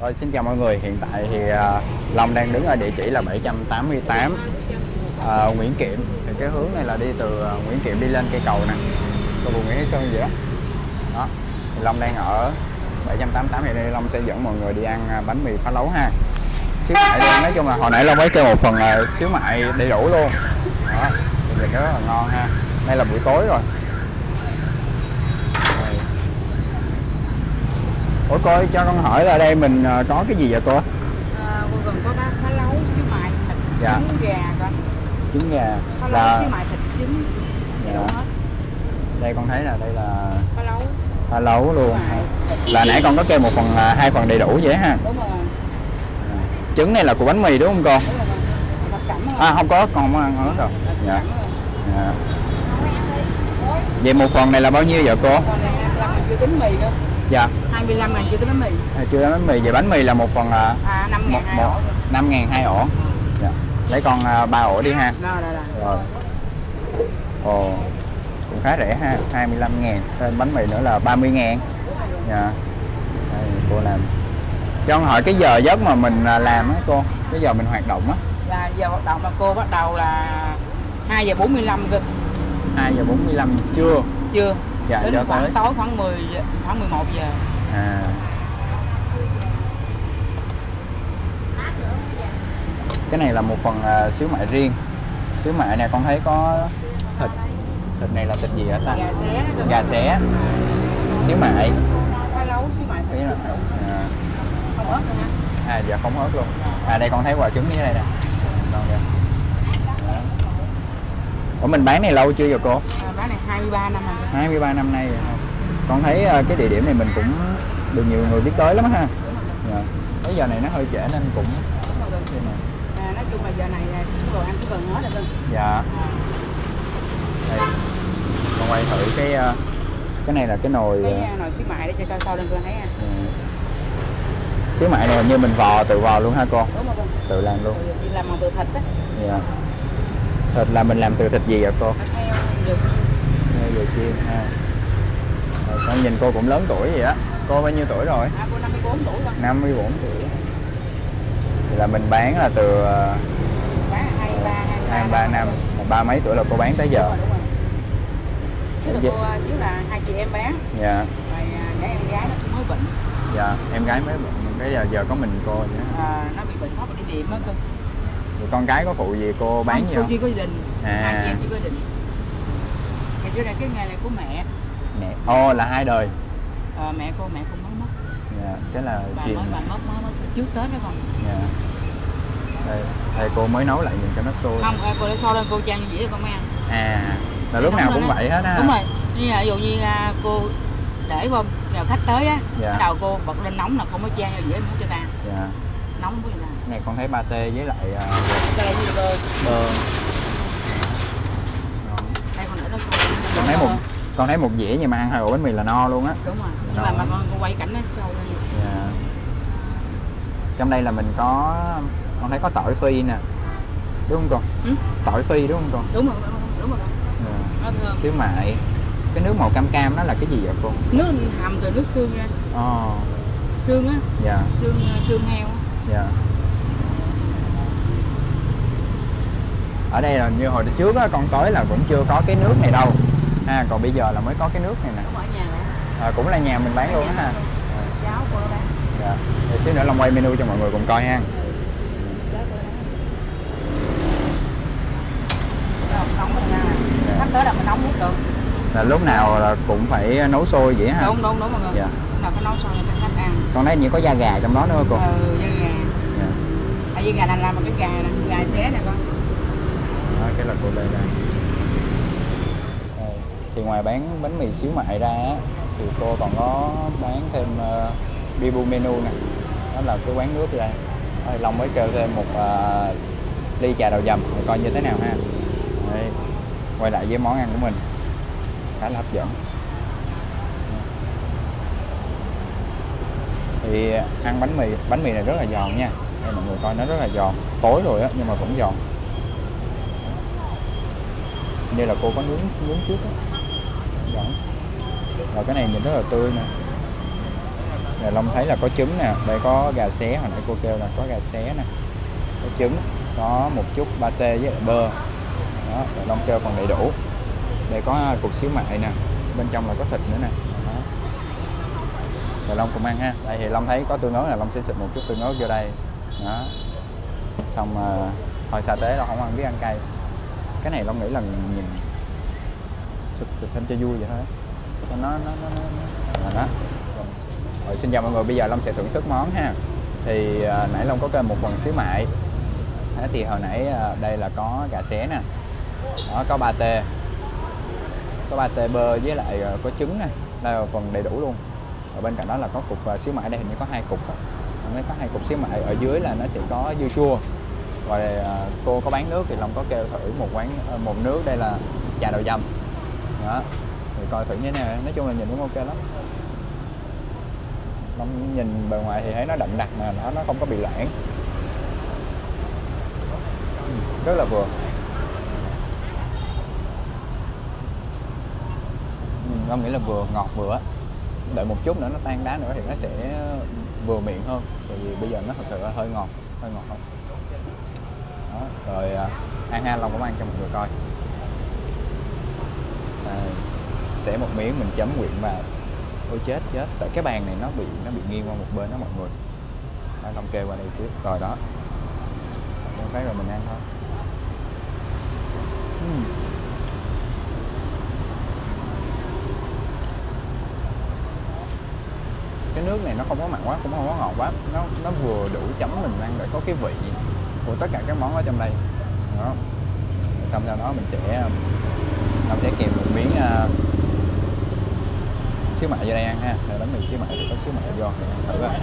Rồi, xin chào mọi người. Hiện tại thì Long đang đứng ở địa chỉ là 788 Nguyễn Kiệm. Thì cái hướng này là đi từ Nguyễn Kiệm đi lên cây cầu nè, cầu Bùi Nguyễn Sơn vậy đó. Đó. Thì Long đang ở 788 thì đây Long sẽ dẫn mọi người đi ăn bánh mì phá lấu ha. Xíu mại luôn, nói chung là hồi nãy Long mới kêu một phần xíu mại đầy đủ luôn. Đó, thì rất là ngon ha. Đây là buổi tối rồi. Ủa cô ơi, cho con hỏi là đây mình có cái gì vậy cô? Gồm có phá lấu, xíu mại, thịt, dạ. trứng gà con. Trứng gà. Phá lấu, xíu mại, thịt, trứng. Dạ. Đây con thấy là đây là phá lấu. Phá lấu luôn. Là nãy con có kêu một phần, hai phần đầy đủ vậy ha? Đúng rồi. Trứng này là của bánh mì đúng không con? Đúng rồi. Thập cẩm rồi. À không có, con không ăn hết rồi. Dạ. Dạ. Vậy một phần này là bao nhiêu vậy cô? Còn này 25 chưa tính mì nữa. Dạ. 25 ngàn chưa tính bánh mì. Chưa tính bánh mì. Vậy bánh mì là một phần 5 ngàn 2 ổ. 5 ngàn 2 ổ. Dạ. Lấy con 3 ổ đi ha. Rồi. Ồ, cũng khá rẻ ha, 25 ngàn. Thêm bánh mì nữa là 30 ngàn. Dạ. Đây, cô làm. Cho con hỏi cái giờ giấc mà mình làm á cô, cái giờ mình hoạt động á. Là giờ hoạt động là cô bắt đầu là 2 giờ 45 cơ. 2 giờ 45 trưa. Chưa. Dạ, đến cho khoảng tới tối khoảng 11 giờ. À. Cái này là một phần xíu mại riêng. Xíu mại này con thấy có thịt. Thịt này là thịt gì hả ta? Gà xé. Gà xé. Xíu mại. Phá lấu, xíu mại, thịt. Không ớt nữa hả? À dạ không ớt luôn. À đây con thấy quả trứng như thế này nè. Ngon kìa. Ủa mình bán này lâu chưa vậy cô? Bán này 23 năm rồi. 23 năm nay rồi. Con thấy cái địa điểm này mình cũng được nhiều người biết tới lắm ha. Dạ. Cái giờ này nó hơi trễ nên cũng nói chung là giờ này đồ ăn cũng gần hết rồi cưng. Dạ. Đây. Con quay thử cái này là cái nồi nồi xíu mại để cho sau lên cưng thấy ha. Xíu mại này như mình tự vò luôn ha cô? Đúng rồi con. Tự làm luôn. Làm bằng từ thịt á. Dạ. Thịt là mình làm từ thịt gì vậy cô? Thịt heo Heo chiên ha. Con nhìn cô cũng lớn tuổi vậy á. Cô bao nhiêu tuổi rồi? Cô 54 tuổi rồi. 54 tuổi. Thì là mình bán là từ bán 23 năm, ba mấy tuổi là cô bán tới giờ. Chứ là cô chứ là hai chị em bán. Dạ. Rồi cái em gái nó cũng mới bệnh. Dạ, em gái mới bệnh. Cái giờ có mình cô nữa. Nó bị bệnh thoát đi điểm á cơ. Rồi con cái có phụ gì cô bán gì không? Cô chưa có gia đình. Hai chị em chưa có gia đình. Ngày xưa này cái nghề này của mẹ. Mẹ. Là hai đời. Mẹ cô mới mất. Dạ, cái là chuyện bà mất trước Tết đó con. Dạ. Đây cô mới nấu lại nhìn cho nó sôi. Không, cô để so lên cô chan dĩa con mới ăn. À, là lúc nào cũng vậy hết á. Đúng rồi. Như là ví dụ như cô để không, nào khách tới á, dạ. Bắt đầu cô bật lên nóng là cô mới chan vào dĩa muốn cho ta. Dạ. Nóng muốn cho ta. Này con thấy pate với lại Đây là bơ. Bơ. Đây con để nó sôi. Con thấy một dĩa nhưng mà ăn 2 ổ bánh mì là no luôn á. Đúng rồi. Nhưng mà con quay cảnh nó sâu lên. Dạ. Trong đây là mình có, con thấy có tỏi phi nè, đúng không con? Tỏi phi đúng không con? Đúng rồi. Dạ. Nó thơm. Xíu mại. Cái nước màu cam cam đó là cái gì vậy cô? Nước hầm từ nước xương ra. Xương á. Dạ. Xương heo. Dạ. Ở đây là như hồi trước á, con tới là cũng chưa có cái nước này đâu ha, còn bây giờ là mới có cái nước này nè. Đúng ở nhà này. Cũng là nhà mình bán luôn á ha. Cháu cô bán. Dạ. Để xíu nữa Long quay menu cho mọi người cùng coi ha. Nóng mình nha. Khách tới là mình nóng hút được. Là lúc nào là cũng phải nấu sôi vậy ha? Đúng mọi người. Dạ. Lúc nào phải nấu sôi cho khách ăn. Con thấy như có da gà trong đó nữa cô? Da gà. Dạ. Da gà làm bằng cái gà này, gà xé này con. Đó, cái là cô đây đây. Thì ngoài bán bánh mì xíu mại ra á, thì cô còn có bán thêm review menu nè. Đó là cái quán nước đây. Long mới kêu thêm một ly trà đào dầm để coi như thế nào ha. Đây. Quay lại với món ăn của mình khá là hấp dẫn. Thì ăn bánh mì này rất là giòn nha. Đây mọi người coi nó rất là giòn, tối rồi á nhưng mà vẫn giòn. Đây là cô có nướng trước á. Giòn. Rồi cái này nhìn rất là tươi nè. Rồi Long thấy là có trứng nè, đây có gà xé, hồi nãy cô kêu là có gà xé nè, có trứng, có một chút pate với lại bơ. Đó, rồi Long kêu phần đầy đủ. Đây có cục xíu mại nè, bên trong là có thịt nữa nè. Đó. Rồi Long cùng ăn ha. Đây thì Long thấy có tương ớt là Long sẽ xịt một chút tương ớt vô đây. Đó. Xong hồi sa tế Long không ăn biết ăn cay. Cái này Long nghĩ là nhìn xịt thêm cho vui vậy thôi. Cho nó đó. Rồi, xin chào mọi người, bây giờ Long sẽ thưởng thức món ha. Thì nãy Long có kêu một phần xíu mại. Thì hồi nãy đây là có gà xé nè. Đó, có pate. Có pate bơ với lại có trứng nè. Đây là phần đầy đủ luôn. Ở bên cạnh đó là có cục xíu mại, đây hình như có 2 cục đó. Nó có 2 cục xíu mại, ở dưới là nó sẽ có dưa chua. Rồi cô có bán nước thì Long có kêu thử một nước, đây là trà đậu dầm. Đó. Thì coi thử như thế nào, nói chung là nhìn cũng ok lắm. Long nhìn bề ngoài thì thấy nó đậm đặc mà nó không có bị loãng. Rất là vừa. Long nghĩ là vừa ngọt vừa. Đợi một chút nữa nó tan đá nữa thì nó sẽ vừa miệng hơn. Tại vì bây giờ nó thật sự là hơi ngọt không. Đó. Rồi ăn ha, Long cũng ăn cho mọi người coi. Sẽ một miếng mình chấm quyện vào. Ôi chết, tại cái bàn này nó bị nghiêng qua một bên đó mọi người. Đó, Long kê qua đây xíu. Rồi đó. Thấy rồi mình ăn thôi. Cái nước này nó không có mặn quá, cũng không có ngọt quá, nó vừa đủ chấm mình ăn để có cái vị của tất cả các món ở trong đây. Đó. Xong sau đó mình sẽ kèm một miếng xíu mại vô đây ăn ha. Đây bánh mì xíu mại thì có xíu mại vô thì ăn thử coi.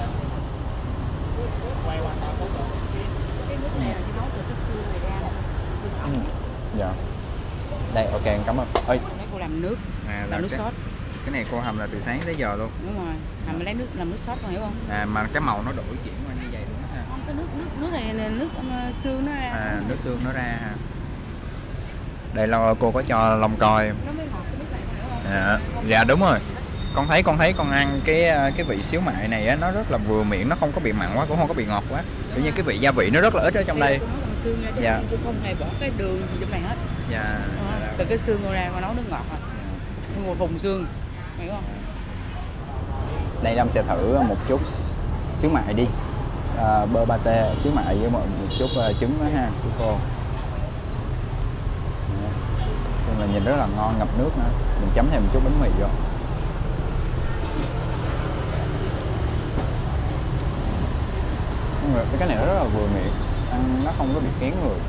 Dạ. Đây ok, cảm ơn. Ơi, cô làm nước, làm nước sốt. Cái này cô hầm là từ sáng tới giờ luôn. Đúng rồi, hầm lấy nước làm nước sốt, con hiểu không? Mà cái màu nó đổi chuyển qua như vậy luôn đó ha. Không, cái nước này là nước xương nó ra. Nước xương nó ra ha. Đây là cô có cho Long coi. Nó mới ngọt cái nước này, hiểu không? Dạ đúng rồi. Con thấy con ăn cái vị xíu mại này á, nó rất là vừa miệng, nó không có bị mặn quá cũng không có bị ngọt quá. Tự nhiên cái vị gia vị nó rất là ít ở trong đây. Xương ra, dạ. Cô không hề bỏ cái đường gì trong này hết. Dạ. Từ cái xương cô ra con nấu nước ngọt rồi. Một vùng xương, hiểu không? Đây Long sẽ thử một chút xíu mại đi. Bơ pate xíu mại với một chút trứng đó ha của cô. Nhưng mà nhìn rất là ngon, ngập nước nữa. Mình chấm thêm một chút bánh mì vô. Cái này nó rất là vừa miệng, ăn nó không có bị kén người.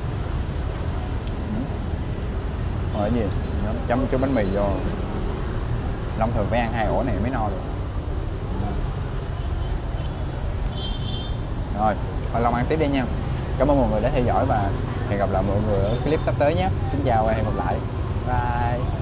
Rồi cái gì? Chấm chút bánh mì vô. Long thường phải ăn 2 ổ này mới no được. Rồi, thôi Long ăn tiếp đi nha. Cảm ơn mọi người đã theo dõi và hẹn gặp lại mọi người ở clip sắp tới nhé. Xin chào và hẹn gặp lại. Bye.